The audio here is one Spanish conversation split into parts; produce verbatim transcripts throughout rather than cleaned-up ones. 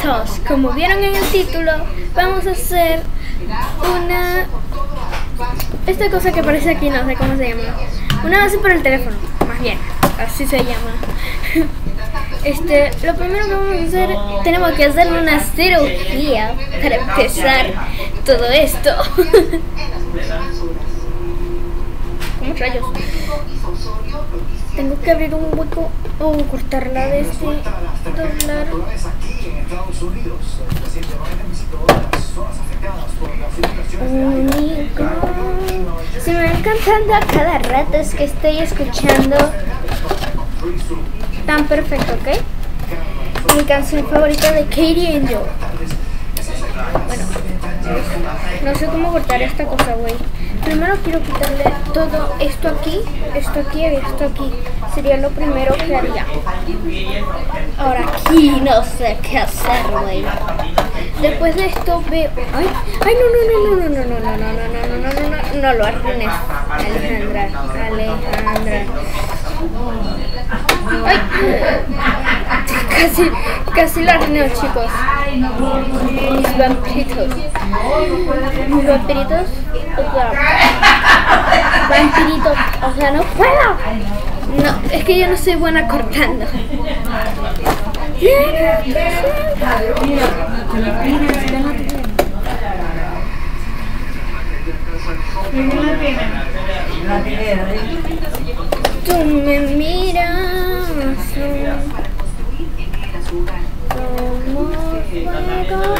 vampiritos. Como vieron en el título, vamos a hacer una... esta cosa que aparece aquí, no sé cómo se llama. Una base para el teléfono, más bien, así se llama. Este, lo primero que vamos a hacer, tenemos que hacer una cirugía para empezar todo esto. ¿Cómo rayos? Tengo que abrir un hueco o cortarla de este, doblar. Único. Si me va encantando a cada rato es que estoy escuchando Tan Perfecto, ¿ok? Mi canción favorita de Katie Angel. Bueno, no sé cómo cortar esta cosa, güey. Primero quiero quitarle todo esto aquí, esto aquí y esto aquí. Sería lo primero que haría. Ahora aquí no sé qué hacer, güey. Después de esto veo... Ay, ay, no, no, no, no, no, no, no, no, no, no, no, no, no, no lo arruines, Alejandra, Alejandra. Ay, casi, casi lo arruiné, chicos. Mis vampiritos. Mis vampiritos. O sea, vampiritos. O sea, no puedo. No, es que yo no soy buena cortando. Tú me miras como fuego.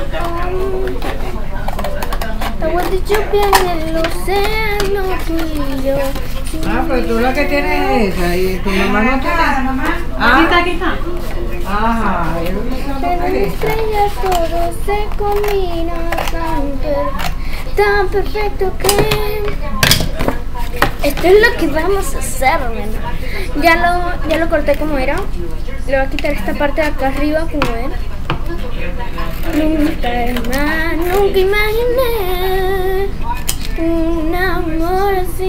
Agua de lluvia en el océano, tú y yo. Ah, pero tú la que tienes es esa y tu mamá no tiene. Ah, aquí está, aquí está. Ajá, en estrellas todo se combina tan, per tan perfecto que... Esto es lo que vamos a hacer, man. Ya lo, ya lo corté como era. Le voy a quitar esta parte de acá arriba, como ven. Nunca más, nunca imaginé un amor así.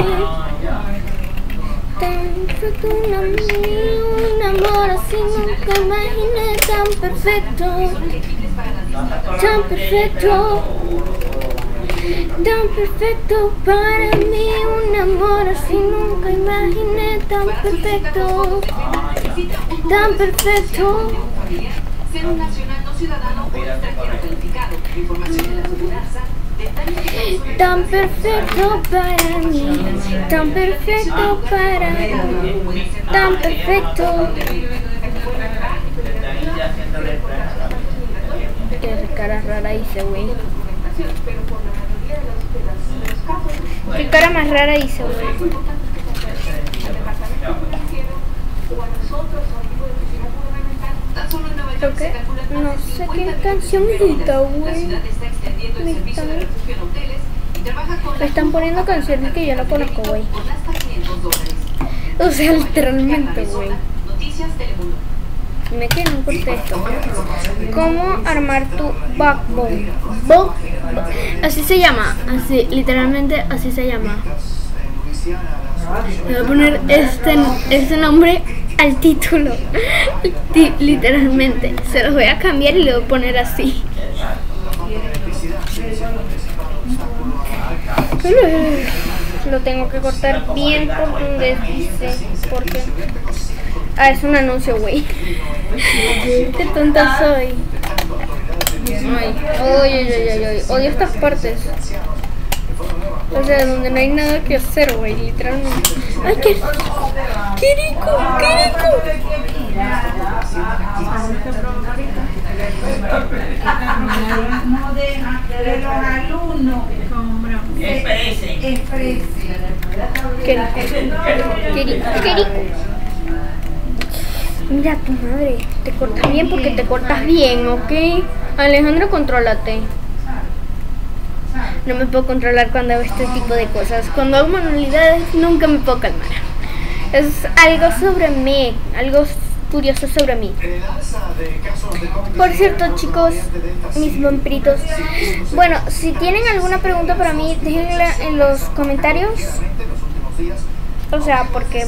Tan perfecto, un amor, un amor así. Nunca imaginé tan perfecto. Tan perfecto. Tan perfecto para mí, un amor así nunca imaginé. Tan perfecto, tan perfecto. Ser un nacional no ciudadano o extranjero calificado. Información de la aseguranza. Tan perfecto para mí, tan perfecto para mí, tan perfecto. Qué cara rara hice, güey. Qué cara más rara hice, güey. Creo que no sé qué cancioncita, güey. Me están, me están poniendo canciones que yo no conozco, güey. O sea, literalmente, güey. Me quedé no corté esto. ¿Cómo armar tu backbone? Bo así se llama, así, literalmente así se llama. Le voy a poner este, este nombre al título. Literalmente. Se los voy a cambiar y le voy a poner así. Lo tengo que cortar bien por donde dice. Porque... Ah, es un anuncio, güey. Qué tonta soy. Ay, oye, oye, oye, oye. Odio estas partes. O sea, donde no hay nada que hacer, güey, literalmente. ¡Ay, qué rico! ¡Qué rico! ¡Qué rico! no deja que los alumnos expresen. ¡Qué rico! ¡Qué rico! ¡Qué rico! Mira tu madre, te cortas bien porque te cortas bien, ¿ok? Alejandro, contrólate. No me puedo controlar cuando hago este tipo de cosas. Cuando hago manualidades nunca me puedo calmar. Es algo sobre mí, algo curioso sobre mí. Por cierto, chicos, mis vampiritos. Bueno, si tienen alguna pregunta para mí, déjenla en los comentarios. O sea, porque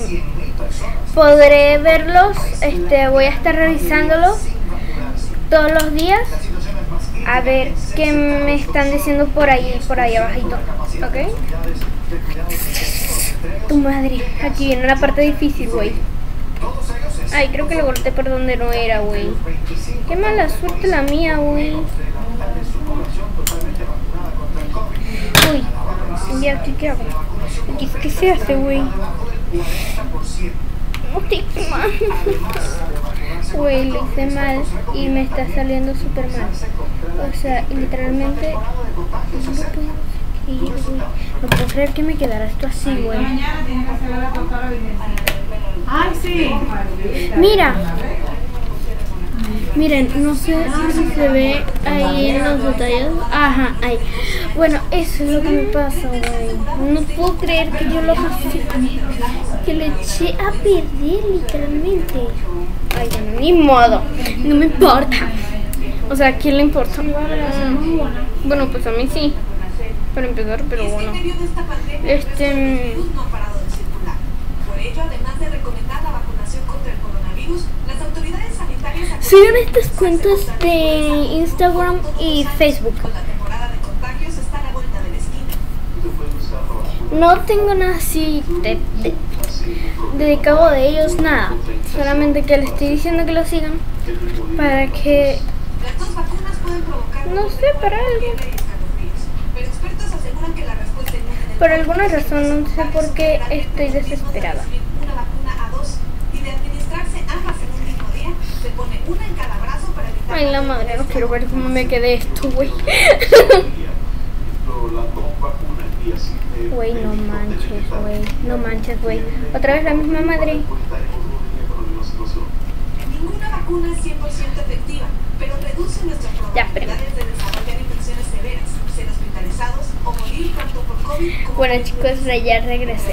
podré verlos, este, voy a estar revisándolos todos los días. a ver qué me están diciendo por ahí, por ahí abajito, ¿ok? Tu madre, aquí viene la parte difícil, güey. Ay, creo que le volteé por donde no era, güey. Qué mala suerte la mía, güey. Uy, ¿y aquí qué hago? ¿Qué, qué se hace, güey? No te mal. Güey, lo hice mal y me está saliendo súper mal. O sea, literalmente no puedo creer, güey. No puedo creer que me quedara esto así, güey. Ay, sí. Mira. Miren, no sé si se ve ahí en los detalles. Ajá, ahí. Bueno, eso es lo que me pasa, güey. No puedo creer que yo lo hice, que le eché a perder literalmente. Ay, bueno, ni modo. No me importa. O sea, ¿a quién le importa? Mm, bueno, pues a mí sí. Para empezar, pero bueno. Este... Por ello, además de recomendar la vacunación contra el coronavirus, las autoridades sanitarias sigan estas cuentas de Instagram y Facebook. La temporada de contagios está a la vuelta de la esquina. No tengo nada así de, de, dedicado de ellos, nada. Solamente que les estoy diciendo que lo sigan para que, Las dos vacunas pueden provocar no sé, para algo. pero expertos aseguran que la respuesta inmune del Por alguna razón, no sé por qué estoy desesperada. una vacuna a dos y de administrarse ambas en un mismo día, se pone una en cada brazo para evitar. Ay, la madre, no quiero ver cómo me quedé esto, güey. Güey, no manches, güey. No manches, güey. Otra vez la misma madre. Ninguna vacuna es cien por ciento efectiva, pero reduce nuestras Ya, espérame. probabilidades de desarrollar infecciones severas, ser hospitalizados o morir tanto por COVID como Bueno, chicos, ya regresé.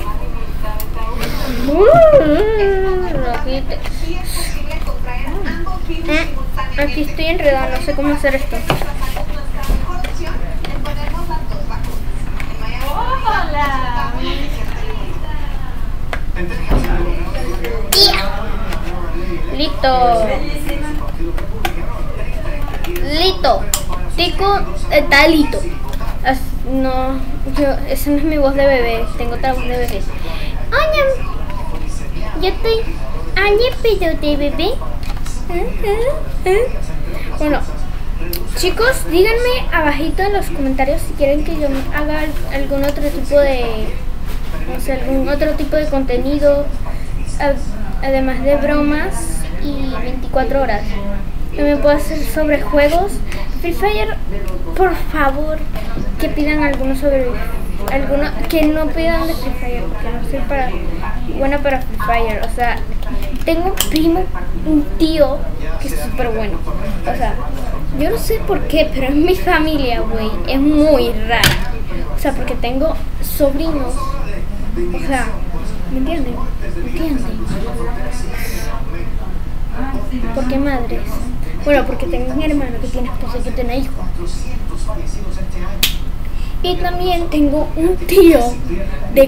Rojito. sí es posible contraer ambos virus Mm, simultáneamente. Aquí estoy enredada, no sé cómo hacer esto. Nuestra mejor opción es ponernos las dos vacunas. En Miami, Hola. Listo. Lito. Tico, está lito. As- no, yo, esa no es mi voz de bebé, tengo otra voz de bebé. Hola, yo estoy. Hola, pero de bebé. Bueno, chicos, díganme abajito en los comentarios si quieren que yo haga algún otro tipo de, o sea, algún otro tipo de contenido, a- además de bromas y veinticuatro horas. También puedo hacer sobre juegos. Free Fire, por favor, que pidan algunos sobre alguno, que no pidan de Free Fire, porque no soy para, buena para Free Fire. O sea, tengo un primo, un tío que es súper bueno. O sea, yo no sé por qué, pero en mi familia, güey, es muy rara. O sea, porque tengo sobrinos. O sea, ¿me entienden? ¿Me entienden? ¿Por qué madres? Bueno, porque tengo un hermano que tiene esposa y que tiene hijos. Y también tengo un tío de,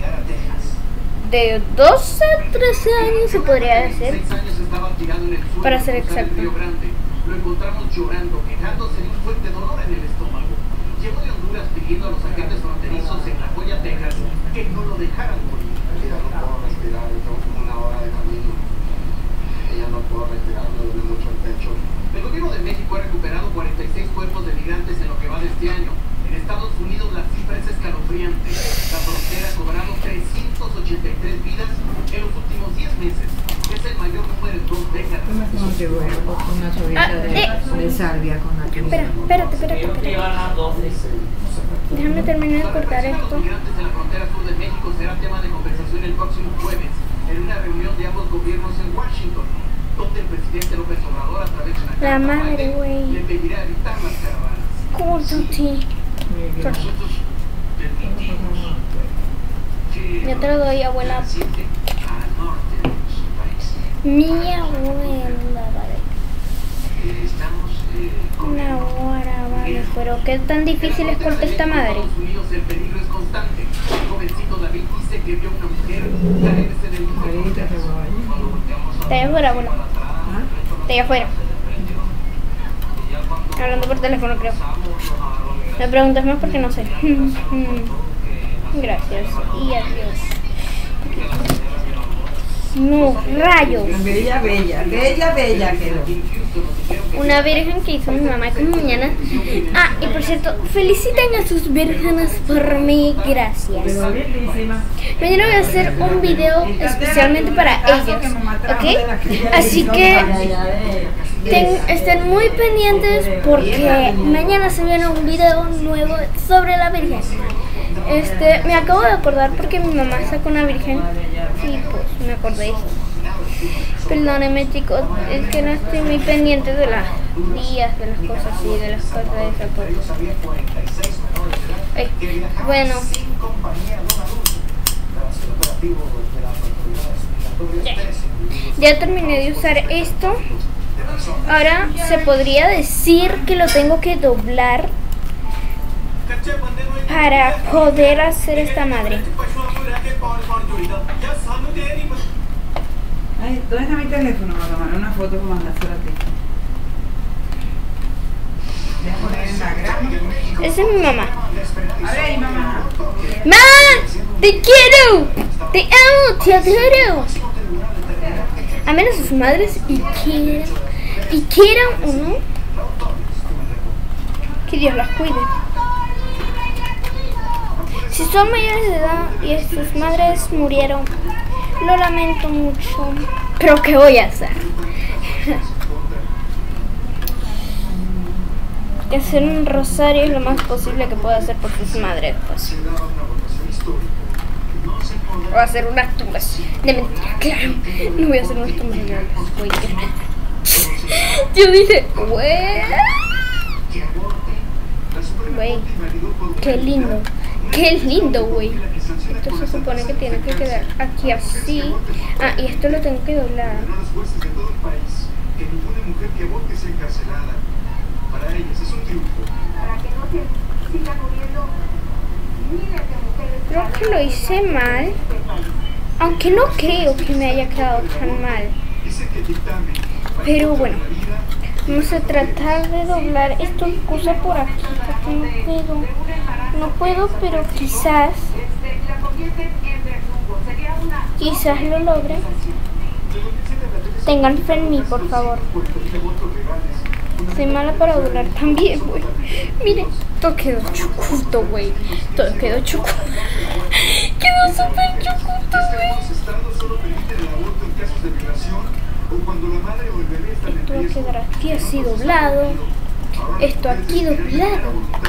de doce, trece años, se podría decir, para ser exacto. Lo encontramos llorando, quejándose de un fuerte dolor en el estómago. Llegó de Honduras pidiendo a los agentes fronterizos en La Joya, Texas, que no lo dejaran morir. Ella no puedo respirar, tengo como una hora de camino. Ella no puedo respirar, me duele mucho el pecho. El gobierno de México ha recuperado cuarenta y seis cuerpos de migrantes en lo que va de este año. En Estados Unidos la cifra es escalofriante. La frontera ha cobrado trescientas ochenta y tres vidas en los últimos diez meses. Es el mayor número en dos décadas. Yo me contribuyo con una sobita Ah, de, eh. de salvia con la Espera, espérate, espérate, espérate. Déjame terminar de cortar La esto. los migrantes en la frontera sur de México será tema de conversación el próximo jueves en una reunión de ambos gobiernos en Washington, donde el presidente López Obrador a través de una La carta a madre, Biden, güey. le pedirá evitar las caravanas. ¿Cómo sí? Nosotros permitimos que Yo te lo doy, abuela. la gente al norte de nuestro país. Mi abuela, vale. Eh, Estamos eh, con Una hora, vale. Pero qué tan difícil es cortar esta madre. En Estados Unidos el peligro es constante. El jovencito David dice que vio una mujer caerse del muro de Ahorita se va ahí. Cuando volteamos a Está allá afuera, bueno. ¿Ah? Está allá afuera. y ya cuando Hablando por teléfono, creo. Me preguntas más porque no sé. Gracias y adiós. No, rayos. Bella, bella, bella, bella quedó. Una virgen que hizo mi mamá como mañana. Ah, y por cierto, feliciten a sus vírgenes por mí, gracias. Quedó lindísima. Mañana voy a hacer un video especialmente para ellos, ¿ok? Así que ten- estén muy pendientes porque mañana se viene un video nuevo sobre la virgen. Este, me acabo de acordar porque mi mamá sacó una virgen y pues me acordé. Perdónenme, chicos, es que no estoy muy pendiente de las días, de las cosas así, de las cosas de esa cosa. Ay, bueno, ya. Ya terminé de usar esto. Ahora se podría decir que lo tengo que doblar para poder hacer esta madre. Ay, ¿dónde está mi teléfono? Para tomar una foto para mandársela a ti. Voy a poner en la grama. Esa es mi mamá. A ver, mamá. ¡Mamá! ¡Te quiero! ¡Te amo! ¡Te adoro! A menos sus madres y quieran, y quieran o no, que Dios las cuide. Si son mayores de edad y sus madres murieron, lo lamento mucho. Pero ¿qué voy a hacer? Que hacer un rosario es lo más posible que pueda hacer por sus madres, pues. O hacer unas tumbas de mentira, claro. No voy a hacer unas tumbas de mentira. Yo dije, güey. Güey, qué lindo. Qué lindo, güey. Esto se supone que tiene que quedar aquí así. Ah, y esto lo tengo que doblar. Los jueces de todo el país que ninguna mujer que aborte sea encarcelada. Para ellas es un triunfo. Para que no se sigan muriendo miles de mujeres. Creo que lo hice mal. Aunque no creo que me haya quedado tan mal. Dice que el dictamen Pero bueno, vamos a tratar de doblar esta cosa por aquí. Porque no puedo. No puedo, pero quizás. Quizás lo logre. Tengan fe en mí, por favor. Soy mala para doblar también, güey. Miren, todo quedó chucuto, güey. Todo quedó chucuto. Quedó súper chucuto, güey. Esto va a quedar aquí así doblado. Esto aquí doblado.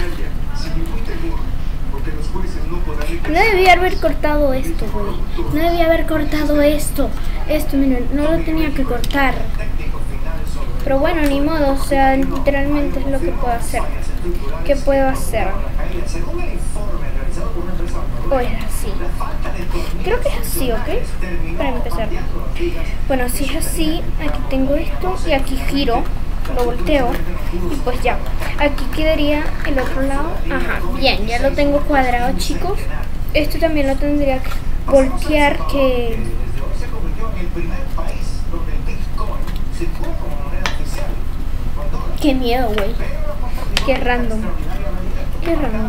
No debía haber cortado esto, güey. No debía haber cortado esto. Esto, miren, no lo tenía que cortar. Pero bueno, ni modo, o sea, literalmente es lo que puedo hacer. ¿Qué puedo hacer? O es así. Creo que es así, ¿ok? Para empezar. Bueno, si es así, aquí tengo esto y aquí giro. Lo volteo y pues ya. Aquí quedaría el otro lado. Ajá, bien, ya lo tengo cuadrado, chicos. Esto también lo tendría que voltear, que... Qué miedo, güey. Qué random. Qué random.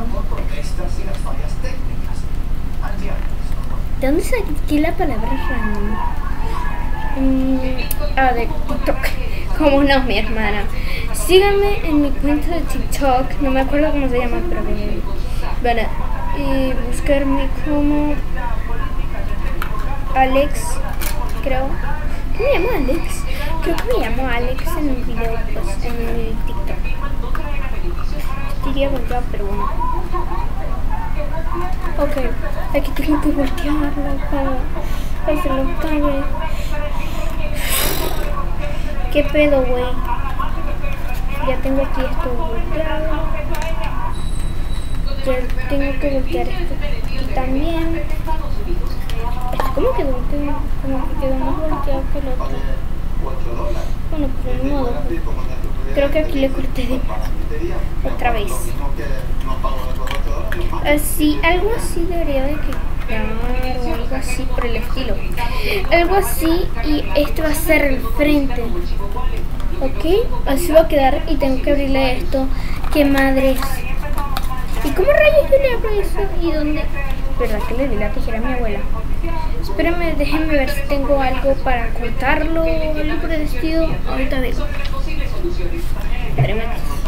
¿De dónde saqué la palabra random? Mm, ah, de TikTok. Como no, mi hermana. Síganme en mi cuenta de TikTok. No me acuerdo cómo se llama, pero bueno. Y buscarme como Alex, creo. ¿Cómo me llamo Alex? Creo que me llamo Alex en el video, pues, en el TikTok. Diría volteado, pero bueno. Ok, aquí tengo que voltearlo para hacerlo cabe. ¿Qué pedo, güey? Ya tengo aquí esto volteado. Ya tengo que voltear esto aquí también. Esto como quedó, como que quedó más volteado que el otro. Bueno, pues de modo. Creo que aquí le corté de más. Otra vez. Así, algo así debería de quedar, o algo así por el estilo. Algo así, y este va a ser el frente. Ok, así va a quedar y tengo que abrirle esto. ¡Qué madres! ¿Y cómo rayos yo le abro eso? ¿Y dónde? ¿Verdad que le di la tijera a mi abuela? Espérenme, déjenme ver si tengo algo para cortarlo, algo por el estilo. Ahorita digo. Espérenme.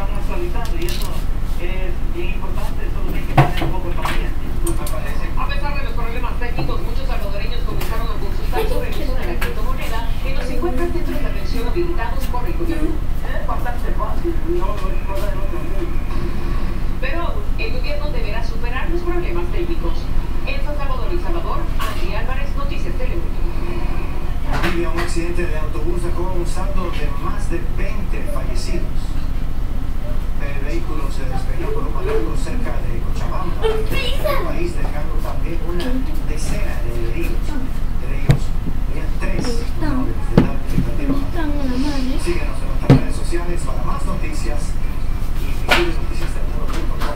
A pesar de los problemas técnicos, muchos salvadoreños comenzaron a consultar sobre el uso de la criptomoneda en los cincuenta centros de atención habilitados por el gobierno. Es bastante fácil, no es cosa de otro mundo. Pero el gobierno deberá superar los problemas técnicos. En San Salvador y Salvador, Andy Álvarez, Noticias Telemundo. Había un accidente de autobús dejó un saldo de más de veinte fallecidos. El vehículo se despegó por un barranco cerca de Cochabamba, el país, dejando también una decena de heridos. De ellos, había tres menores de edad que perdieron. Síguenos en nuestras redes sociales para más noticias y mejores noticias del mundo punto com.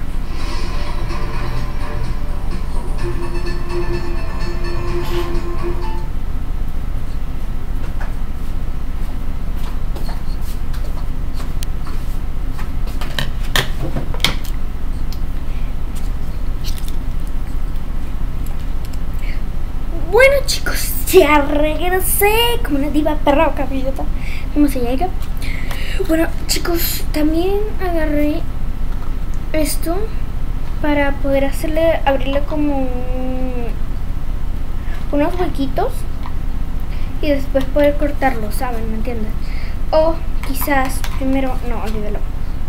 Bueno chicos, ya regresé como una diva perra o caballota, ¿cómo se llega? Bueno chicos, también agarré esto para poder hacerle, abrirle como un, unos huequitos y después poder cortarlo, ¿saben? ¿Me entienden? O quizás primero, no, olvídalo.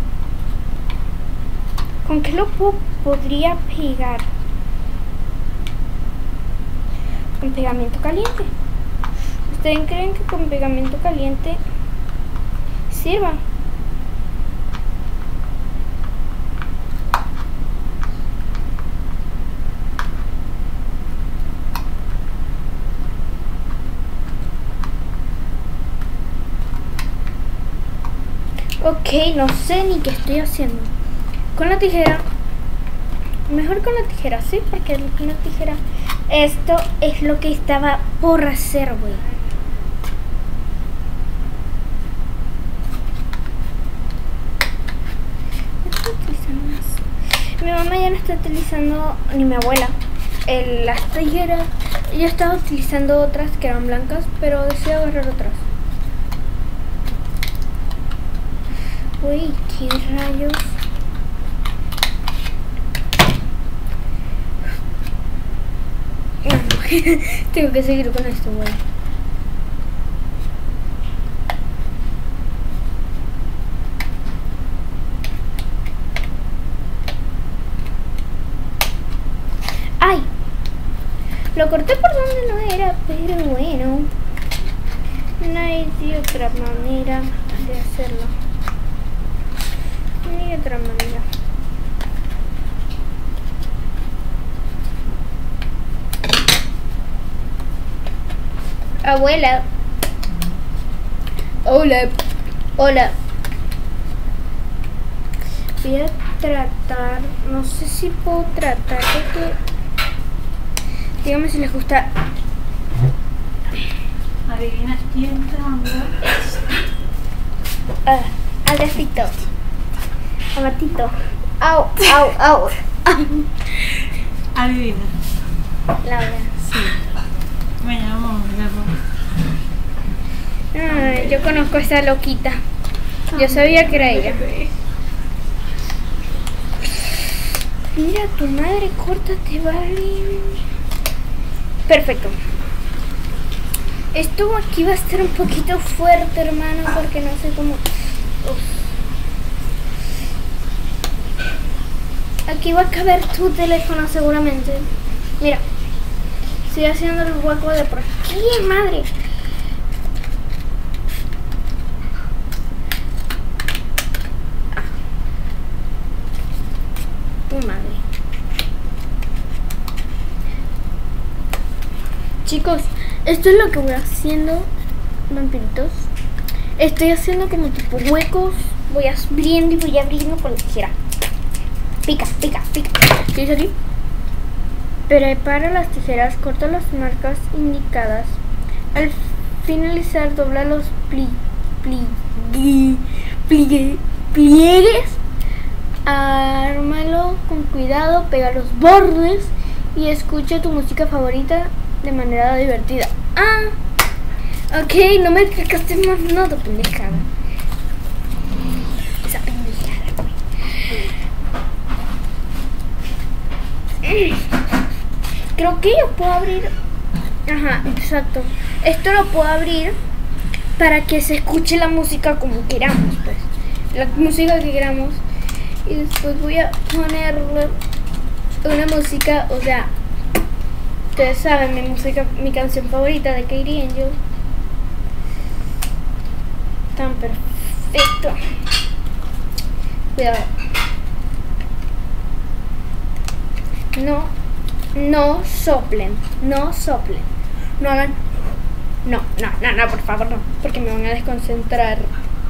¿Con qué lo po podría pegar? Con pegamento caliente. ¿Ustedes creen que con pegamento caliente sirva? Ok, no sé ni qué estoy haciendo. Con la tijera, mejor con la tijera, sí, porque con la tijera esto es lo que estaba por hacer, güey. Mi mamá ya no está utilizando, ni mi abuela, el, las tijeras. Ella estaba utilizando otras que eran blancas, pero decidió agarrar otras. Uy, qué rayos. Tengo que seguir con esto, güey. ¡Ay! Lo corté por donde no era, pero bueno. No hay de otra manera de hacerlo. Ni de otra manera. Abuela. Hola. Hola. Voy a tratar, no sé si puedo tratar de que, dígame si les gusta. Adivina quién entrando. Ah, al gatito. Al gatito. Au, au, au. Adivina. Laura. Sí. Me llamo Ah, yo conozco a esa loquita. Yo sabía que era ella. Mira, tu madre, córtate, vale. Perfecto. Esto aquí va a estar un poquito fuerte, hermano, porque no sé cómo. Uf. Aquí va a caber tu teléfono seguramente. Mira. Estoy haciendo el hueco de por aquí, madre. Oh, madre. Chicos, esto es lo que voy haciendo, vampiritos. Estoy haciendo como tipo huecos. Voy abriendo y voy abriendo con la tijera. Pica, pica, pica. ¿Qué dice aquí? Prepara las tijeras, corta las marcas indicadas. Al finalizar, dobla los pli, pli, y pliegue, pliegues. Ármalo con cuidado, pega los bordes y escucha tu música favorita de manera divertida. Ah, ok, no me explicaste más nada, pendejada. Esa pendejada, güey. Creo que yo puedo abrir. Ajá, exacto. Esto lo puedo abrir para que se escuche la música como queramos, pues. La música que queramos. Y después voy a ponerle una música, o sea, ustedes saben mi música, mi canción favorita de Katie Angel. Tan perfecto. Cuidado. No, no soplen, no soplen. No hagan. No, no, no, no, por favor, no. Porque me van a desconcentrar.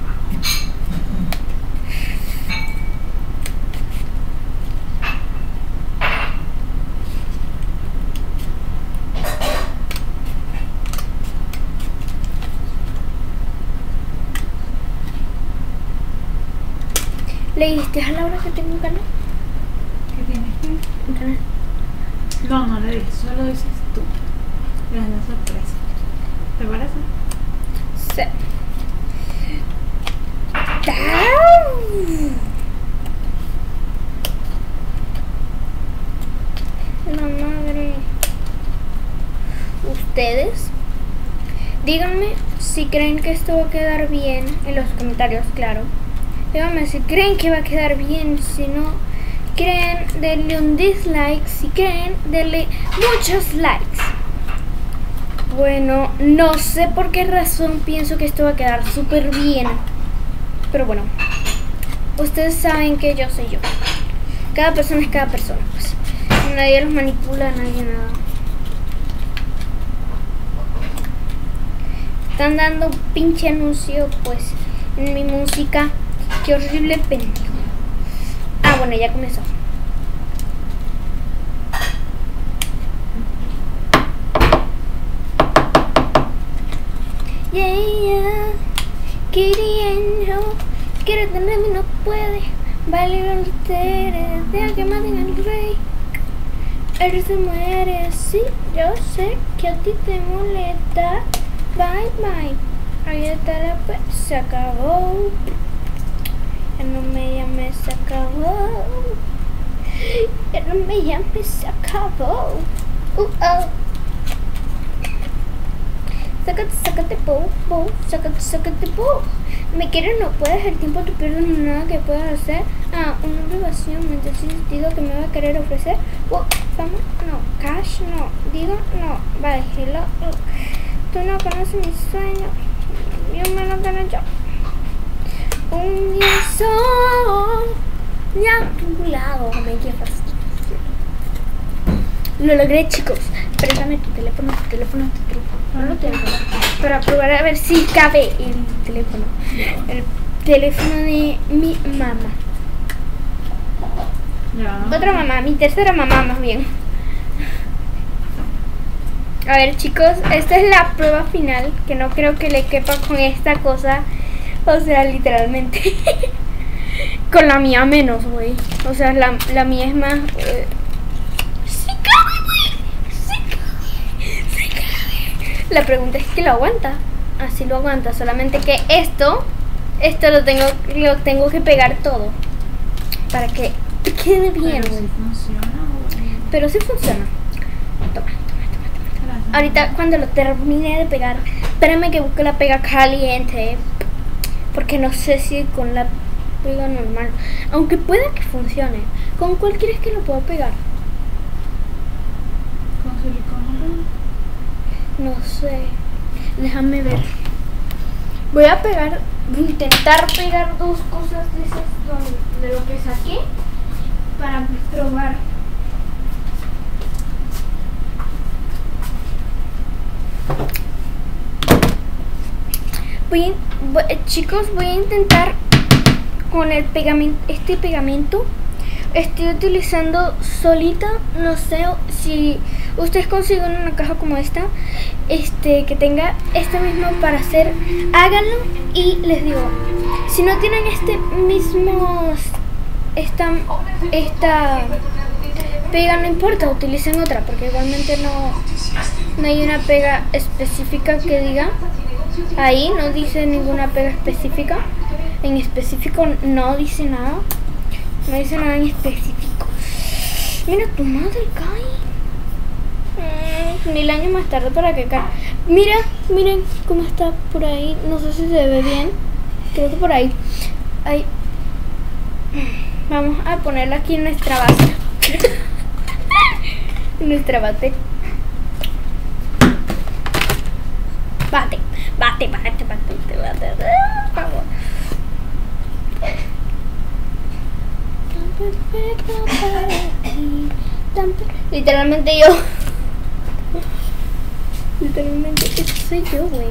¿Le dijiste a Laura que tengo un canal? ¿Qué tienes que? Un canal. No, no le dices, solo dices tú. Es la sorpresa. ¿Te parece? Sí. La madre. Ustedes díganme si creen que esto va a quedar bien en los comentarios, claro. Díganme si creen que va a quedar bien, si no creen, denle un dislike, si creen, denle muchos likes. Bueno, no sé por qué razón pienso que esto va a quedar súper bien. Pero bueno, ustedes saben que yo soy yo. Cada persona es cada persona, pues. Nadie los manipula, nadie nada. Están dando un pinche anuncio, pues, en mi música. Qué horrible pendejo. Ah, bueno, ya comenzó. Yeah, yeah. Katie Angel quiere tenerme y no puede. Vale, no te deja que maten al rey. Él se muere, sí, yo sé que a ti te molesta. Bye, bye. Ahí está la pues, se acabó. Ya no me llames, se acabó. Ya no me llames, se acabó. Uh, oh. Sácate, sácate, po, po, sácate, sácate, po. Me quieres, no puedes, el tiempo te pierdes, no hay nada que puedas hacer. Ah, una obligación, mente sin sentido que me va a querer ofrecer. Uh, vamos, no, cash, no, digo, no, bye, hello. Uh. Tú no conoces mis sueños, yo me lo gano yo. Un día soñado a tu lado, me quiero fastidiar. Lo logré, chicos. Préstame tu teléfono, tu teléfono, tu teléfono. No lo tengo. Para probar a ver si cabe el teléfono. El teléfono de mi mamá. Ya. Otra mamá, mi tercera mamá más bien. A ver, chicos, esta es la prueba final, que no creo que le quepa con esta cosa. O sea, literalmente. Con la mía menos, güey. O sea, la, la mía es más... Eh, La pregunta es que lo aguanta. Así lo aguanta. Solamente que esto, esto lo tengo, lo tengo que pegar todo para que quede bien. Pero sí funciona, güey. Pero sí funciona. Toma, toma, toma, toma, toma. Ahorita cuando lo termine de pegar, espérame que busque la pega caliente, porque no sé si con la pega normal, aunque pueda que funcione. ¿Con cuál quieres que lo pueda pegar? Con silicona. No sé, déjame ver. Voy a pegar, voy a intentar pegar dos cosas de esas de lo que saqué para probar. Voy, voy, chicos, voy a intentar con el pegamento, este pegamento. Estoy utilizando solita, no sé si ustedes consiguen una caja como esta, este, que tenga este mismo para hacer, háganlo. Y les digo, si no tienen este mismo, esta, esta pega, no importa, utilicen otra, porque igualmente no, no hay una pega específica que diga, ahí no dice ninguna pega específica, en específico no dice nada, no dice nada en específico. Mira, tu madre cae. Mm, mil años más tarde para que caiga. Mira, miren cómo está por ahí. No sé si se ve bien. Creo que por ahí. Ahí. Vamos a ponerla aquí en nuestra base. En nuestra base. Bate, bate, bate, bate, bate, bate. Por favor. Perfecto para ti, tan per... Literalmente yo. Literalmente eso soy yo, güey.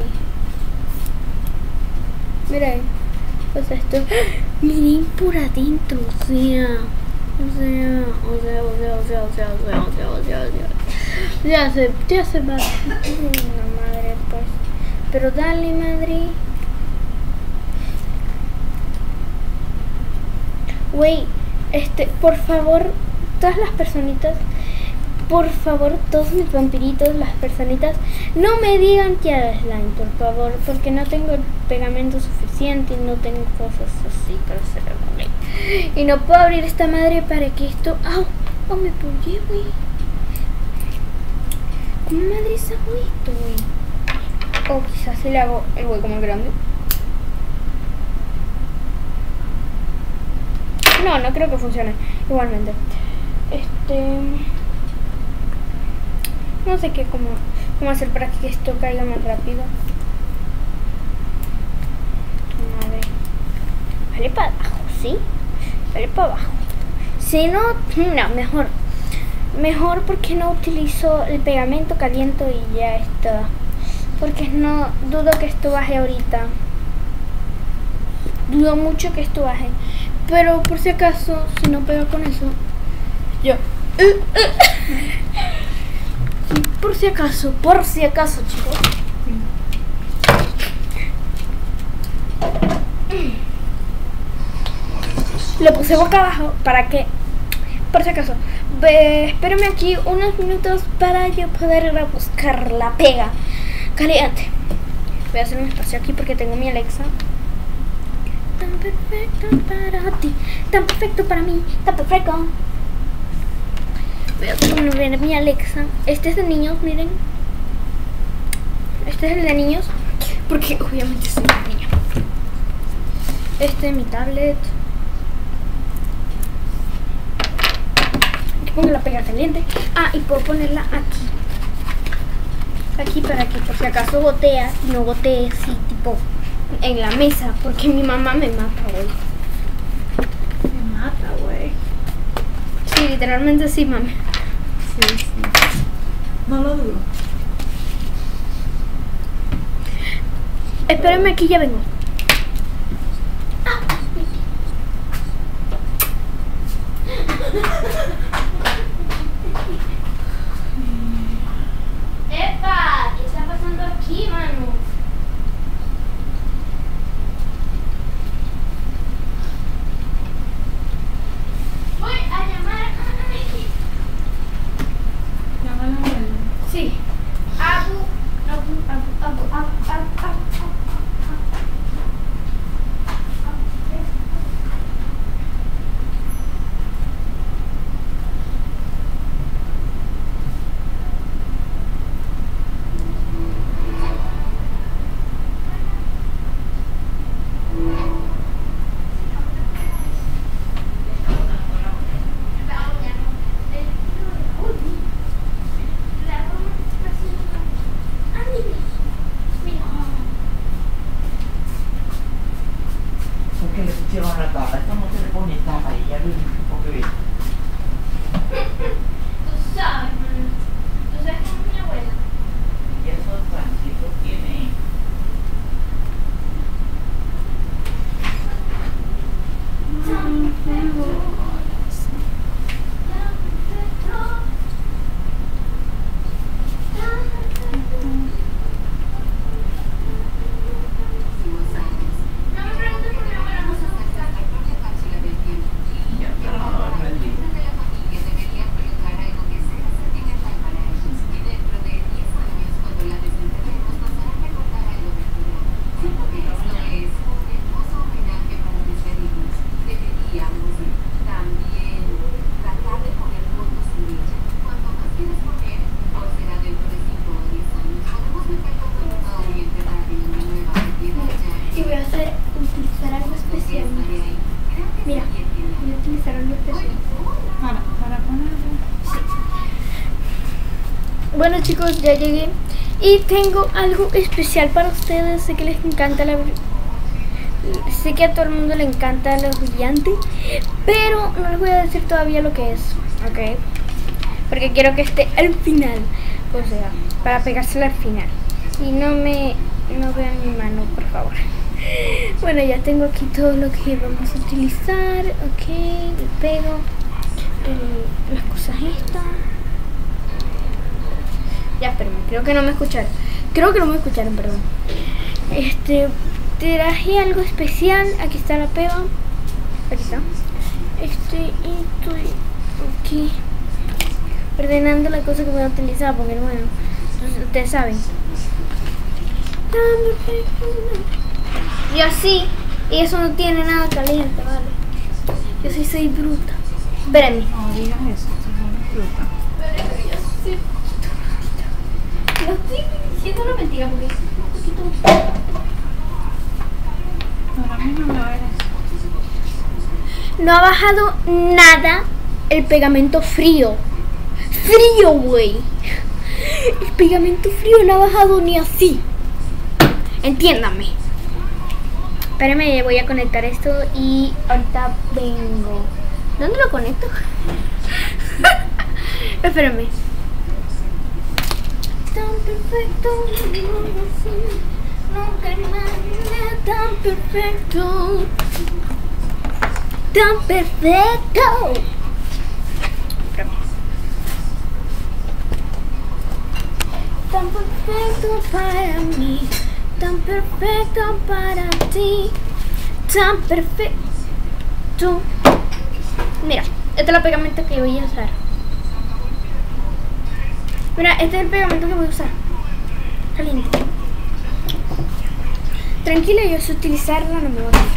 Mira ahí. O sea, esto. Miren por adentro, o sea. O sea, o sea, o sea, o sea, o sea, o sea, o sea, o sea, o sea. Ya se, ya se va. No, madre, pues. Pero dale, madre. Güey. Este, por favor, todas las personitas, por favor, todos mis vampiritos, las personitas, no me digan que haga slime, por favor, porque no tengo el pegamento suficiente y no tengo cosas así para hacer el. Y no puedo abrir esta madre para que esto. ¡Au! ¡Oh, me apoyé, güey! ¿Cómo madre hago esto, güey? O quizás si le hago el hueco más grande. No, no creo que funcione igualmente. Este, no sé qué cómo, cómo hacer para que esto caiga más rápido. Madre. Vale para abajo, ¿sí? Vale para abajo. Si no, no, mejor. Mejor porque no utilizo el pegamento caliente y ya está. Porque no dudo que esto baje ahorita. Dudo mucho que esto baje. Pero por si acaso, si no pega con eso, yo. Por si acaso, por si acaso, chicos. Le puse boca abajo para que, por si acaso, ve, espérame aquí unos minutos para yo poder ir a buscar la pega caliente. Voy a hacer un espacio aquí porque tengo mi Alexa. Tan perfecto para ti, tan perfecto para mí, tan perfecto. Voy a poner mi Alexa. Este es de niños, miren. Este es el de niños, porque obviamente soy una niña. Este es mi tablet. Aquí pongo la pega caliente. Ah, y puedo ponerla aquí. Aquí para que por si acaso gotea y no gotee así, tipo en la mesa, porque mi mamá me mata, güey. Me mata, güey. Sí, literalmente sí, mami. Sí, sí. No lo dudo. Espérenme aquí, ya vengo. ¡Epa! ¿Qué está pasando aquí, mano? Voy a llamar a... Llama a la abuela. Sí. Abu, abu, abu, abu, abu, abu, abu. Porque le pusieron a la tapa, esto no se le pone tapa y ya lo porque ve. Tú sabes, mano. Tú sabes cómo es mi abuela. Y esos transitos tiene. Bueno chicos, ya llegué y tengo algo especial para ustedes. Sé que les encanta la... Sé que a todo el mundo le encanta lo brillante, pero no les voy a decir todavía lo que es, ¿ok? Porque quiero que esté al final, o sea, para pegársela al final. Y no me... no vean mi mano, por favor. Bueno, ya tengo aquí todo lo que vamos a utilizar, ok, le pego el, las cosas estas. Ya, espérenme, creo que no me escucharon. Creo que no me escucharon, perdón. Este, traje algo especial. Aquí está la pega. Aquí está. Este, y estoy aquí ordenando la cosa que voy a utilizar, porque bueno, ustedes saben. Y así, y eso no tiene nada caliente, ¿vale? Yo sí soy bruta. Espérenme. No digas eso, no es fruta. Lo estoy diciendo una mentira porque es un poquito... Ahora mismo no eres. No ha bajado nada el pegamento frío. Frío, güey. El pegamento frío no ha bajado ni así. Entiéndame. Espérame, voy a conectar esto y ahorita vengo. ¿Dónde lo conecto? Espérame. Tan perfecto, nunca imaginé tan perfecto, tan perfecto. Tan perfecto para mí, tan perfecto para ti, tan perfecto. Mira, este es el pegamento que voy a usar. Mira, este es el pegamento que voy a usar. Caliente. Tranquila, yo sé utilizarlo, no me voy a caer.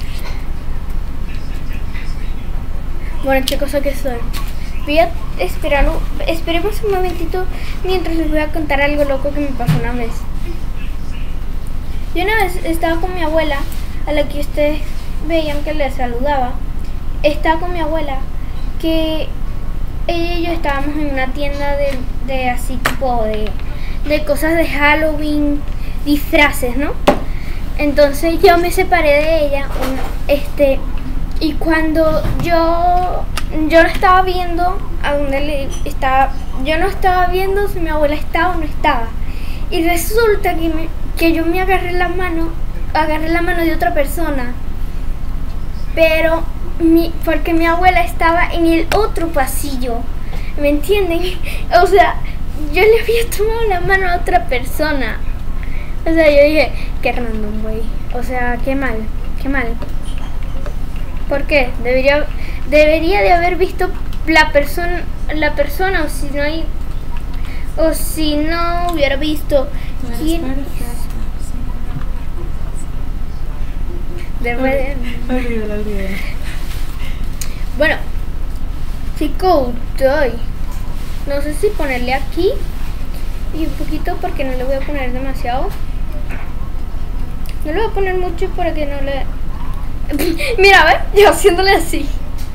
Bueno chicos, aquí estoy. Voy a esperarlo. Esperemos un momentito mientras les voy a contar algo loco que me pasó una vez. Yo una vez estaba con mi abuela, a la que ustedes veían que le saludaba. Estaba con mi abuela, que ella y yo estábamos en una tienda de, de así tipo de, de cosas de Halloween, disfraces, ¿no? Entonces yo me separé de ella, este, y cuando yo, yo no estaba viendo a dónde le estaba, yo no estaba viendo si mi abuela estaba o no estaba. Y resulta que, me, que yo me agarré la mano, agarré la mano de otra persona, pero mi, porque mi abuela estaba en el otro pasillo, ¿me entienden? O sea, yo le había tomado la mano a otra persona. O sea, yo dije, qué random, güey. O sea, qué mal, qué mal. ¿Por qué? Debería, debería de haber visto la persona, la persona, o si no hay, o si no hubiera visto quién. Debe Olvídalo, olvídalo. Bueno, chicos, doy. No sé si ponerle aquí y un poquito, porque no le voy a poner demasiado. No le voy a poner mucho para que no le... Mira, ¿ves? Yo haciéndole así.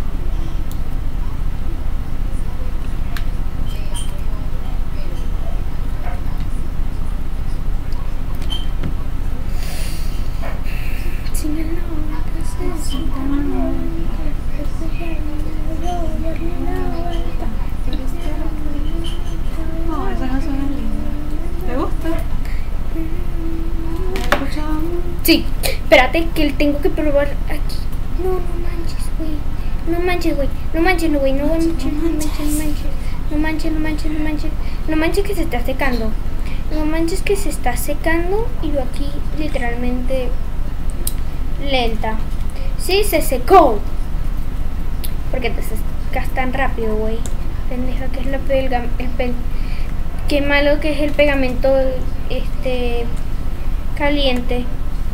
No, esa canción es linda. ¿Te gusta? ¿La has escuchado? Sí, espérate que tengo que probar aquí. No, no manches, güey. No manches, güey. No manches, no, güey. No manches, no manches, no manches. No manches, no manches, no manches. No manches que se está secando. No manches que se está secando y yo aquí literalmente lenta. Sí, se secó. ¿Por qué te secas tan rápido, güey? Pendeja, que es la pelga, el pe qué malo que es el pegamento este caliente.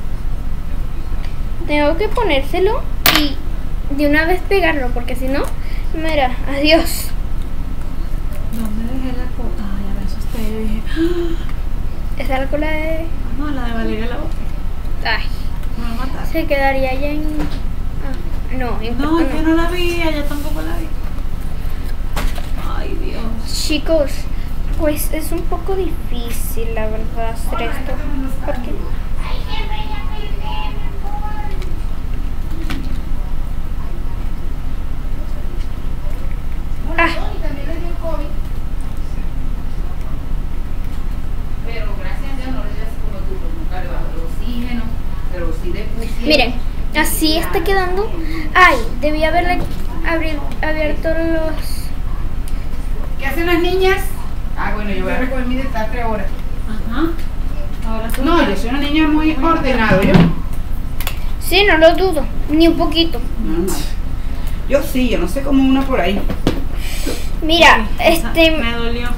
Tengo que ponérselo y de una vez pegarlo, porque si no, mira, adiós. ¿Dónde dejé la cola? Ah, ya me asusté. Yo dije, ¡ah! Esa es la cola de... No, la de Valeria la boca. Ay, Me va a matar. se quedaría ya en... Ah, no, en... No, es que no la vi, ella tampoco la vi. Ay, Dios. Chicos, Pues es un poco difícil, la verdad, hacer esto. Porque... Ah. Pero gracias a Dios no le das como tú, nunca le bajo el oxígeno, pero sí le pusieron. Miren, así está quedando. Ay, debí haberle abrir, abierto los... ¿Qué hacen las niñas? Ah, bueno, yo voy a recoger mi desastre ahora. Ajá. Ahora tú. No, yo soy una niña muy ordenada, ¿yo? Sí, no lo dudo, ni un poquito. No, no. Yo sí, yo no sé cómo una por ahí. Mira, este... Me dolió.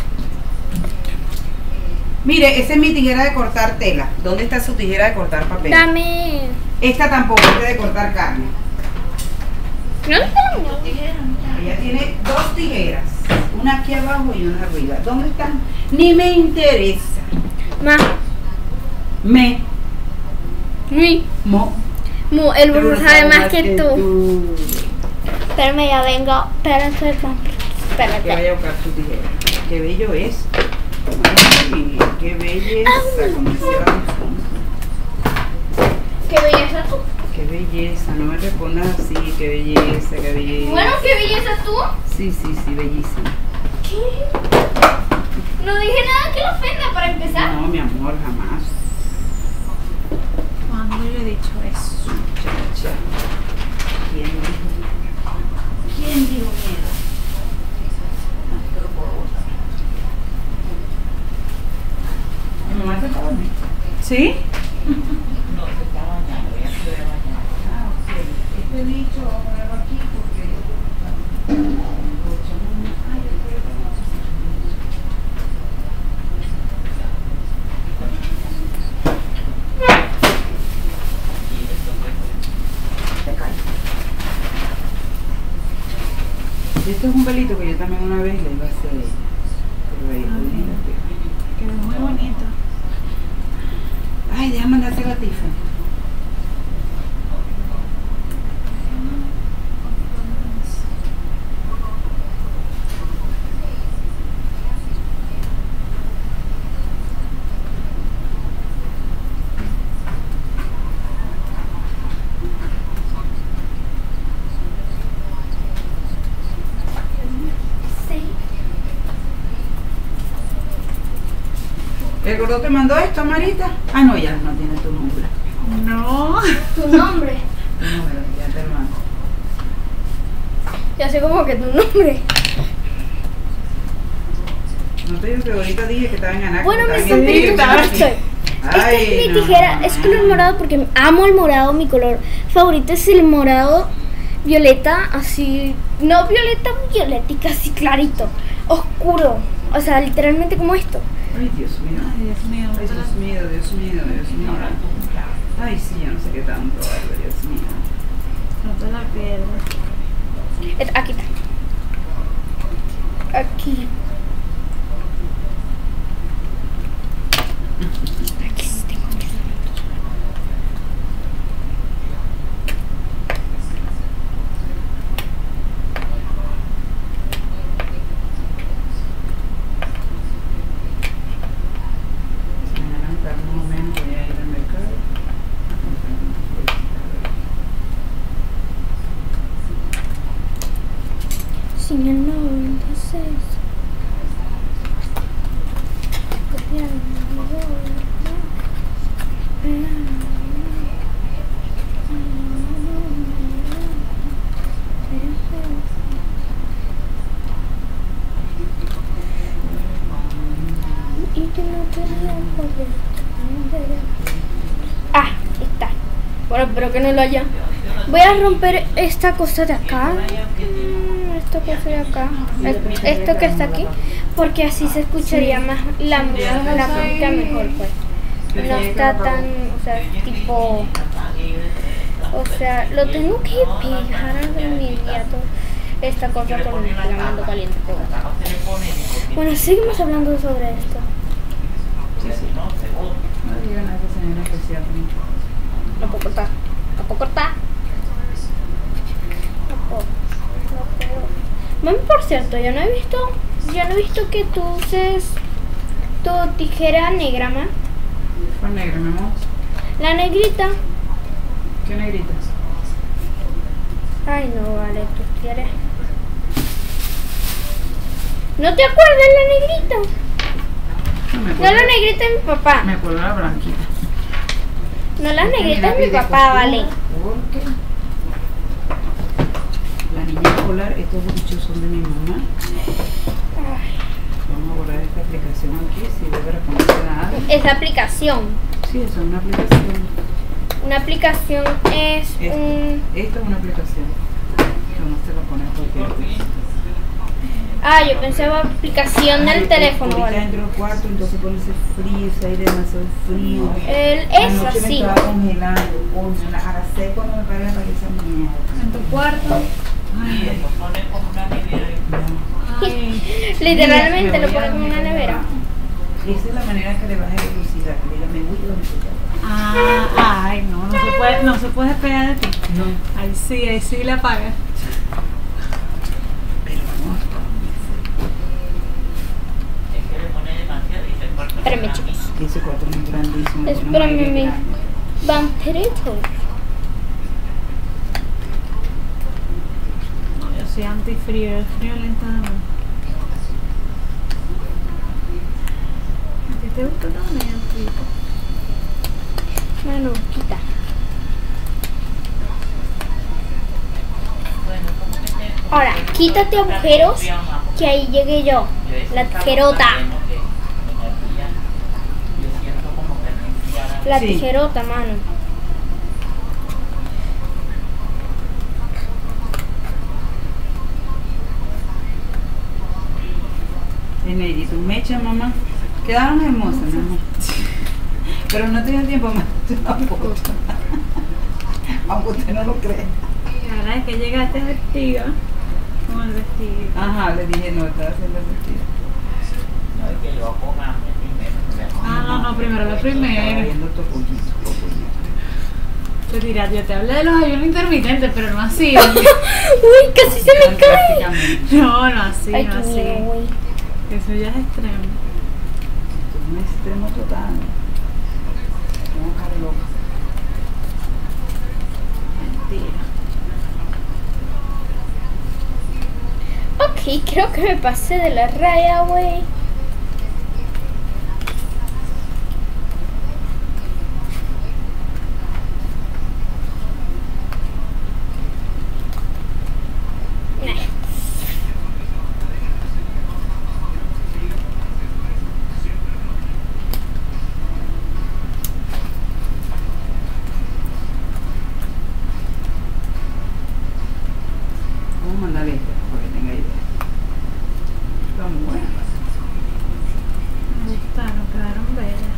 Mire, esa es mi tijera de cortar tela. ¿Dónde está su tijera de cortar papel? Dame... Esta tampoco es de cortar carne. ¿No? Ella tiene dos tijeras, una aquí abajo y una arriba. ¿Dónde están? Ni me interesa. Ma, Me, mi, mo. mu, el burro sabe más que tú. tú. Espérame, ya vengo. Espérate, mamá. Que vaya Espérate. a buscar tu tijera. Qué bello es. Ay, qué belleza. Como decía la difunta. ¿Qué belleza tú? Qué belleza. No me respondas así. Qué belleza, qué belleza. Bueno, ¿qué belleza tú? Sí, sí, sí, bellísima. ¿Qué? No dije nada que lo ofenda para empezar. No, mi amor, jamás. ¿Cuándo yo he dicho eso? Muchacha. ¿Quién dijo? ¿Quién dijo miedo? No, te lo puedo botar. ¿Mi mamá se está dormida? ¿Sí? No, se está bañando, ella se debe bañar. Ah, ok. Este bicho, vamos a ponerlo aquí porque... Ay, yo creo que no. Este es un velito que yo también una vez le iba a hacer a ella. Pero ella, olvídate. Quedó muy bonito. Ay, déjame mandárselo a Tiffany. ¿El gordo te mandó esto, Marita? Ah, no, ya no tiene tu número. No. Tu nombre. Tu número, ya te lo mando. Ya sé como que tu nombre. No te digo que ahorita dije que estaba en Anaco. Bueno, mis estaba en amiguitos, Anaco. aquí estoy. Esta Ay, es mi no, tijera, no, es no, color no. morado porque amo el morado, mi color favorito es el morado violeta, así, no violeta, violetica, así clarito, oscuro, o sea, literalmente como esto. Ay, Dios mío. Ay, Dios mío. Ay, Dios mío, Dios mío, Dios mío. Ay, sí, yo no sé qué tanto, algo, Dios mío. No te la pierdas. Es- Aquí está. Aquí. Aquí sí tengo mis zapatos. Si me van a dar un momento, voy a ir al mercado. Sin el noventa y seis. Ah, está. Bueno, espero que no lo haya. Voy a romper esta cosa de acá. Mm, Esta cosa de acá. Es- Esto que está aquí. Porque así se escucharía más la, la música mejor, pues. No está tan, o sea, tipo. O sea, lo tengo que pegar de inmediato. Esta cosa con la mando caliente. Bueno, seguimos hablando sobre esto. Sí, sí. No digan a esa señora especial. No puedo cortar. No puedo cortar. No puedo. No puedo. Mami, por cierto, yo no he visto yo no he visto que tú uses tu tijera negra, ma. ¿Cuál negra, mi amor? La negrita. ¿Qué negritas? Ay, no, vale, tú quieres. ¿No te acuerdas la negrita? No me No acuerdo. la negrita de mi papá. Me acuerdo la blanquita. No la Esta negrita de mi lápiz papá, costura, vale. Porque la niña escolar, estos bichos son de mi mamá. Ay, Vamos a borrar esta aplicación aquí, si debe reconocer a algo. esa aplicación. Sí, eso es una aplicación. Una aplicación es Esta, un... esta es una aplicación. Que uno se la pone a cualquier cosa. Ah, yo pensaba aplicación del Ay, teléfono, ahorita vale. entro al cuarto, entonces pone ese frío, ese aire demasiado frío. El, es Anoche me así. estaba congelando, coño, la- a las seis cuando me paré para esa mierda. En tu cuarto. Y eso pone como una nevera. Ay, Literalmente Me lo voy pone a como una dormir nevera. abajo. Esa es la manera que le baje velocidad, que le diga, me gusta la velocidad. ah, ay, no, no se puede, no se puede despegar de ti. No, Ahí sí, ahí sí la apagas. pero no, está muy Es que le pone demasiado y se corta. Espérame, chicos. fuerte. Ese cuarto es muy grandísimo. con un Espérame, aire mi grande. vampirito. No, yo soy antifrío, el frío lentamente. ¿A ti te gusta también el frío? Mano, quita. Bueno, como que te- como Ahora, que- quítate agujeros, que ahí llegué yo. Yo ese La sábado tijerota. también, ¿no? Que en el día yo siento como que me enfriara. La Sí. tijerota, mano. En y tus mechas, mamá, quedaron hermosas, mi amor. Pero no tenía tiempo más de una foto. Aunque usted no lo cree. La verdad es que llegaste vestida con el vestido. Ajá, le dije, no, estaba haciendo el vestido. No, es que yo con hambre primero. Ah, no, no, primero la Estaba primera. viendo topollito, topollito. Te dirás, yo te hablé de los ayunos intermitentes, pero no así. Uy, casi se me cae. Prácticamente. No, no así, Ay, no qué miedo, así. güey. Eso ya es extremo. Esto es un extremo total. Tengo cara loca. Mentira. Ok, creo que me pasé de la raya, güey. Nah. Vamos a mandar esta para que tenga idea. Está muy buena. Me gustaron, quedaron bellas.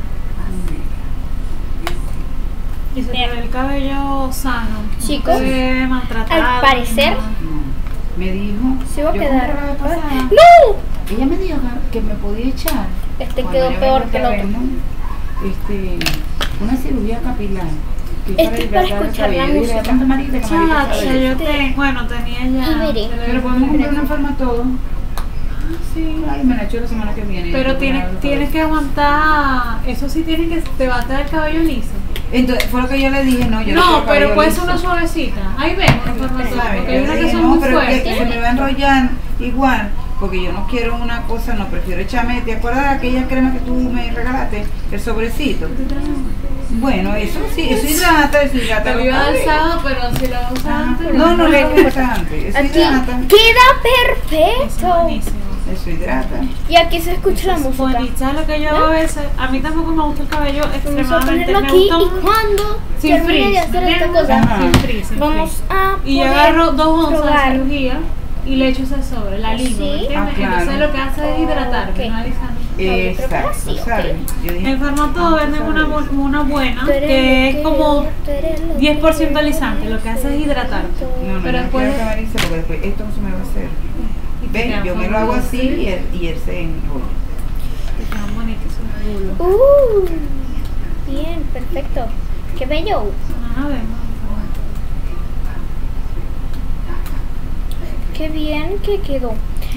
Y se te Bien. ve el cabello sano. Chicos, no se ve maltratado. al parecer- ni nada. No. Me dijo. Se va a yo quedar. compré la vez pasada, ¡No! Ella me dijo que me podía echar. Este cuando quedó yo peor venga que el otra otro. vez, ¿no? Este, una cirugía capilar. Que Este es para hidratar el escuchar la cabello. Yo dije, música. "Tanta marica, que marica, Chacha, cabello". yo te, bueno, tenía ya. Y veré. Pero podemos comprar una forma todo. Sí. Ay, me la echo la semana que viene. Pero Yo tienes, comprar tienes que aguantar. Eso sí, tienes que. Te va a quedar el cabello liso. Entonces, fue lo que yo le dije, no, yo No, quiero pero cabello puede ser liso. una suavecita. Ahí ven, una forma ¿Sabes? suave. Porque Yo hay unas le que dije, son no, muy pero que, que fuertes. se me va a enrollar igual, porque yo no quiero una cosa, no, prefiero echarme, ¿te acuerdas de aquella crema que tú me regalaste? El sobrecito. Bueno, eso sí, eso hidrata, eso hidrata Te lo los iba a dar el cabellos. sábado, pero si lo vas a usar Ajá. antes. No, no, no Bueno, lo hidrata antes, eso Aquí hidrata, queda Es perfecto. buenísimo. eso hidrata. Y aquí se escucha la Es música. bonito. ¿Sabes lo que yo hago a veces? A mí tampoco me gusta el cabello Vamos a extremadamente. ponerlo Me aquí gusta y un- cuando sin termine frizz. de hacer esta ¿entiendes? cosa, Ajá. Sin frizz, sin vamos frizz. a Y yo poder agarro dos onzas de probar. cirugía y le echo ese sobre, la ligo, ¿Sí? ¿me entiendes? Ah, claro. Entonces lo que hace es hidratarme, Ok. no alisarme. yo creo que Exacto, así, ok. ¿sabes? Yo dije, En Farmatodo ah, venden ¿sabes? una, bu- una buena Tú eres que es lo como que- tú eres lo diez por ciento que- alisante, lo que hace es hidratarte. No, no, Pero yo no después- quiero que me dice porque después esto no se me va a hacer. Y te Ven, quedan yo me lo hago fabulosos. así y él, y él se enrolla. Te quedan bonitos esos rulos. Uh, bien, perfecto. Qué bello. Ajá, ven, Qué bien que quedó. no,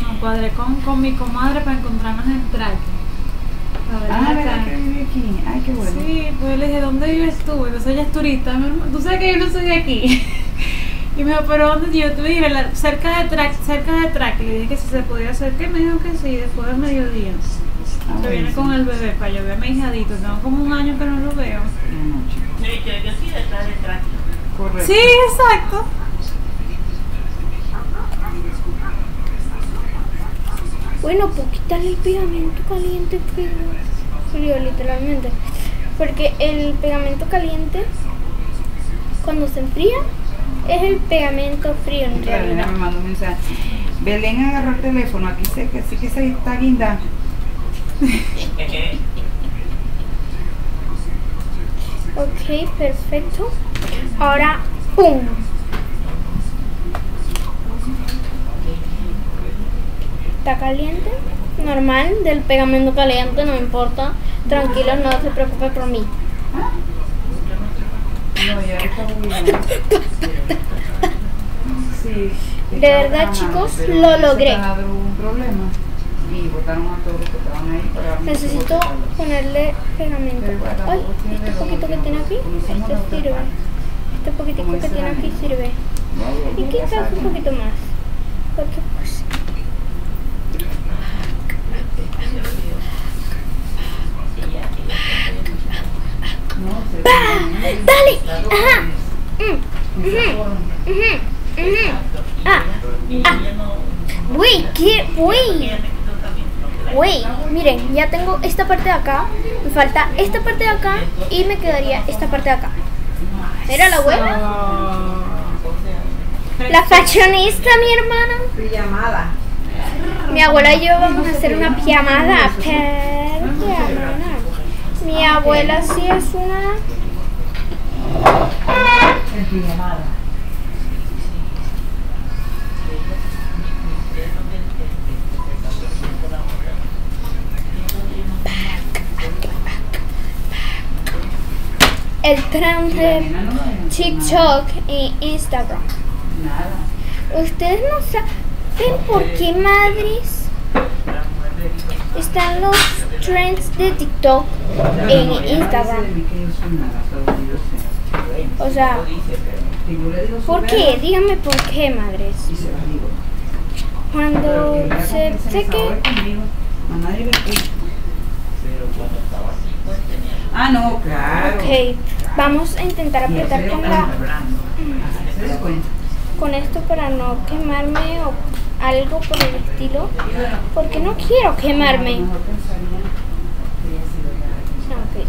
No, cuadré con, con mi comadre para encontrarnos en Track. Ah, ¿verdad que vive aquí? Ay, qué bueno. Sí, pues le dije, ¿dónde vives tú? Entonces ella es turista. Mi hermano, tú sabes que yo no soy de aquí. Y me dijo, ¿pero dónde? Yo te dije, la- cerca de Track, cerca de Track. Le dije que si se podía hacer, que me dijo que sí, después del mediodía. Ah, Se viene buenísimo. con el bebé para yo ver a mi hijadito. Tengo como un año que no lo veo. No, no, chico. Yo, yo, yo sí detrás de track. Correcto. Sí, exacto. Bueno, pues quitarle el pegamento caliente frío. Frío, literalmente. Porque el pegamento caliente, cuando se enfría, es el pegamento frío en Claro, realidad. me mandó un mensaje. Belén agarró el teléfono, aquí sé que sí que se está guinda. Ok, perfecto. Ahora, ¡pum! ¿Está caliente? Normal, del pegamento caliente, no importa. Tranquilo, no se preocupe por mí. No, ya está muy bien. Sí. De verdad, chicos, lo logré. Hubo un problema y botaron a todos los que estaban ahí para... Necesito ponerle pegamento. Ay, este poquito que tiene aquí, este sirve. Este poquitico que tiene aquí sirve. Y quizás un poquito más. Porque pues... ¡Ah! ¡Dale! ¡Ajá! Mm, ujú, ujú, ujú. Ah, ah. Uy, ¿qué? Uy. Uy, miren, ya tengo esta parte de acá. Me falta esta parte de acá y me quedaría esta parte de acá. ¿Era la abuela? La fashionista, mi hermana. Pijamada. Mi abuela y yo vamos a hacer una pijamada. Pero, pijamada. Mi abuela sí es una... En pijamada. El trend de TikTok e Instagram. Nada. Ustedes no saben por qué madres están los trends de TikTok en Instagram. O sea, ¿por qué? Díganme por qué, madres. Cuando se seque... Ah, no, claro. Ok, vamos a intentar apretar con la... ¿Se da cuenta? con esto para no quemarme o algo por el estilo, porque no quiero quemarme. Ok.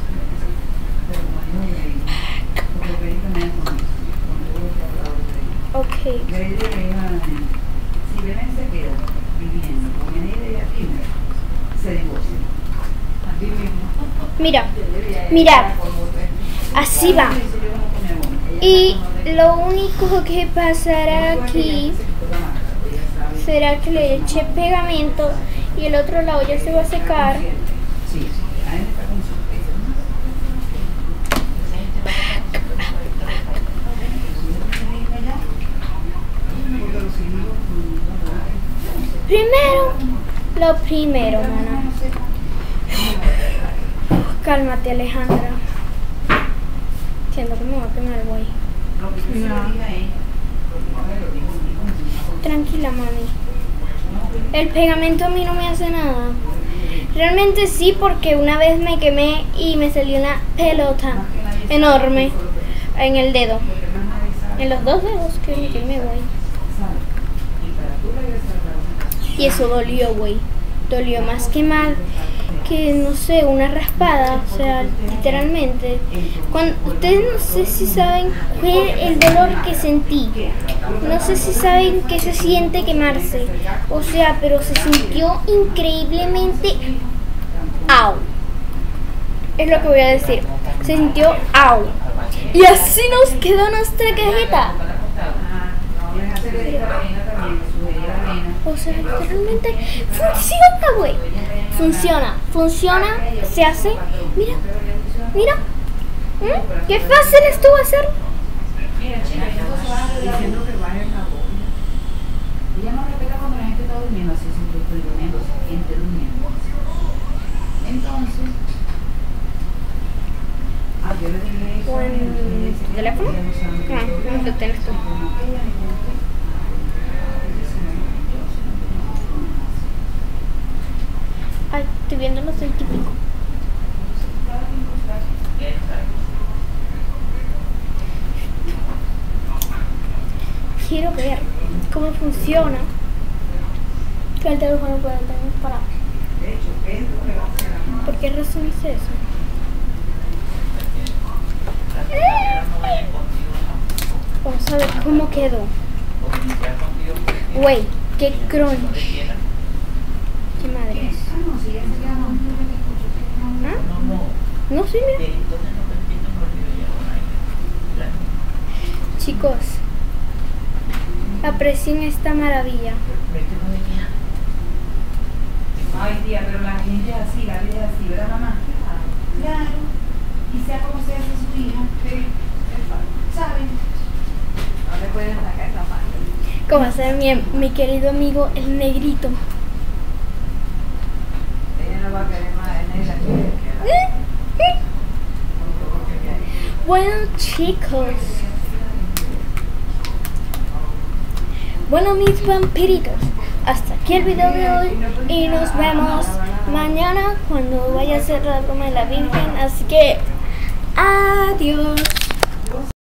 Ok. Si Belén se queda viviendo con Eneida y Arquímedes, se divorcian. Así mismo. Mira, mira, así va. Y lo único que pasará aquí será que le eche pegamento y el otro lado ya se va a secar. Sí, sí, ahí está con sorpresa. Primero, lo primero, mana. Cálmate, Alejandra. Siento que me va a quemar, güey. Tranquila, mami. El pegamento a mí no me hace nada. Realmente sí, porque una vez me quemé y me salió una pelota enorme en el dedo. En los dos dedos que me quemé, güey. Y eso dolió, güey. Dolió más que mal que, no sé, una raspada. O sea, literalmente. Cuando, ustedes no sé si saben fue el dolor que sentí. No sé si saben qué se siente quemarse. O sea, pero se sintió increíblemente au. Es lo que voy a decir. Se sintió au. Y así nos quedó nuestra cajeta. O sea, literalmente funciona, güey. Funciona, funciona, se hace. Mira, mira. ¿Mm? Qué fácil estuvo hacer. Mira, chica, yo estaba diciendo que vaya en la boca. Ella no respeta cuando la gente está durmiendo, así es. quiero ver cómo funciona. Que el teléfono puede tener para. ¿Por qué razón hice eso? Vamos a ver cómo quedó. Wey, qué crunch. ¿Qué madre es? ¿Ah? No, sí, mira. Chicos, aprecien esta maravilla. Ay, tía, pero la gente es así, la vida es así, ¿verdad, mamá? Claro. Y sea como sea su hija, ¿saben? No le pueden sacar esa parte. Como sabe mi, mi querido amigo, el negrito. Ella no va a querer más en ella que Bueno, chicos. Bueno, mis vampiritos, hasta aquí el video de hoy y nos vemos mañana cuando vaya a hacer la broma de la Virgen. Así que, adiós.